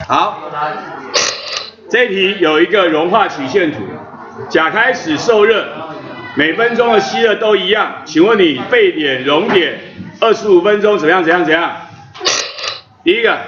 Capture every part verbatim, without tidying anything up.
好，这一题有一个融化曲线图，甲开始受热，每分钟的吸热都一样，请问你沸点、熔点，二十五分钟怎么样？怎样？怎样？第一个，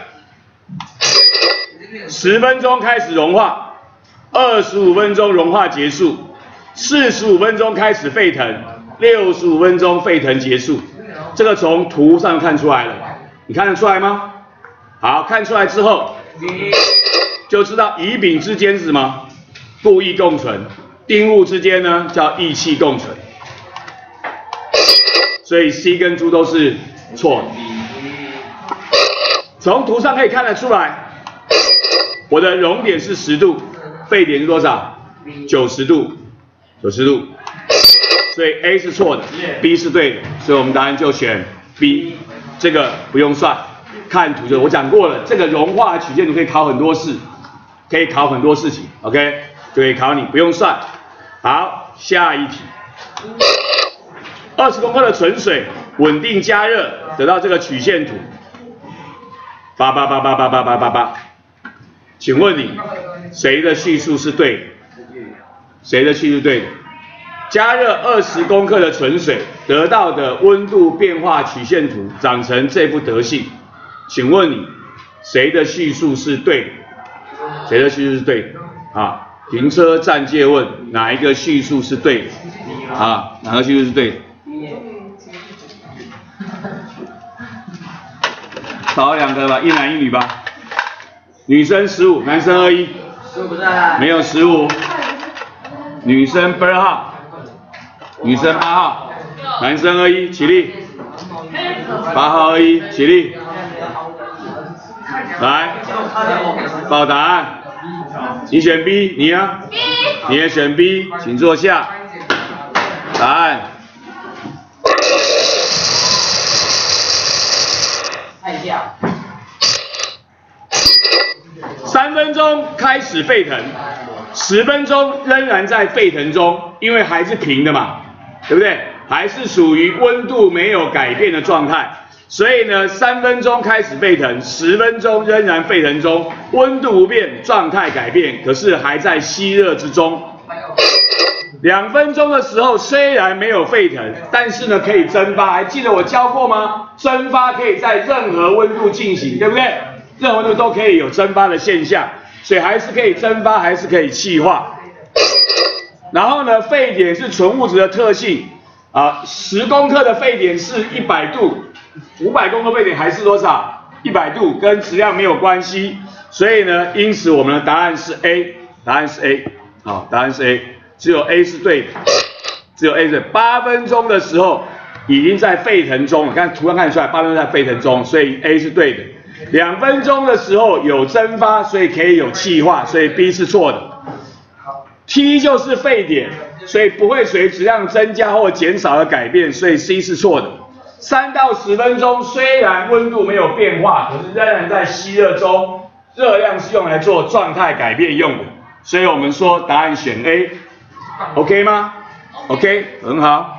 十分钟开始融化，二十五分钟融化结束，四十五分钟开始沸腾，六十五分钟沸腾结束。这个从图上看出来了，你看得出来吗？好，看出来之后，就知道乙丙之间是什么？故意共存。丁戊之间呢叫意气共存。所以 C 跟猪都是错的。从图上可以看得出来，我的熔点是十度，沸点是多少？九十度，九十度。所以 A 是错的 ，B 是对的，所以我们答案就选 B。这个不用算，看图就我讲过了，这个融化曲线图可以考很多事，可以考很多事情 ，OK， 就可以考你，不用算。好，下一题，二十公克的纯水稳定加热，得到这个曲线图，八八八八八八八八八，请问你谁的叙述是对的？谁的叙述对的？加热二十公克的纯水得到的温度变化曲线图长成这副德性，请问你谁的叙述是对的？谁的叙述是对的？啊，停车暂借问哪一个叙述是对的？啊，哪个叙述是对的？少了两个吧，一男一女吧。女生十五，男生二一。十五不在。没有十五。女生二号。女生八号，男生二一，起立。八号二一，起立。来，报答案。你选 B， 你啊？你也选 B， 请坐下。答案。看一下。三分钟开始沸腾，十分钟仍然在沸腾中，因为还是平的嘛。对不对？还是属于温度没有改变的状态，所以呢，三分钟开始沸腾，十分钟仍然沸腾中，温度不变，状态改变，可是还在吸热之中。两分钟的时候虽然没有沸腾，但是呢可以蒸发，还记得我教过吗？蒸发可以在任何温度进行，对不对？任何温度都可以有蒸发的现象，所以还是可以蒸发，还是可以气化。然后呢，沸点是纯物质的特性啊，十公克的沸点是一百度，五百公克沸点还是多少？一百度，跟质量没有关系。所以呢，因此我们的答案是 A， 答案是 A， 好，答案是 A， 只有 A 是对的，只有 A 是对的。八分钟的时候已经在沸腾中了，看图上看得出来，八分钟在沸腾中，所以 A 是对的。两分钟的时候有蒸发，所以可以有气化，所以 B 是错的。T 就是沸点，所以不会随质量增加或减少而改变，所以 C 是错的。三到十分钟虽然温度没有变化，可是仍然在吸热中，热量是用来做状态改变用的，所以我们说答案选 A，OK 吗 ？OK， 很好。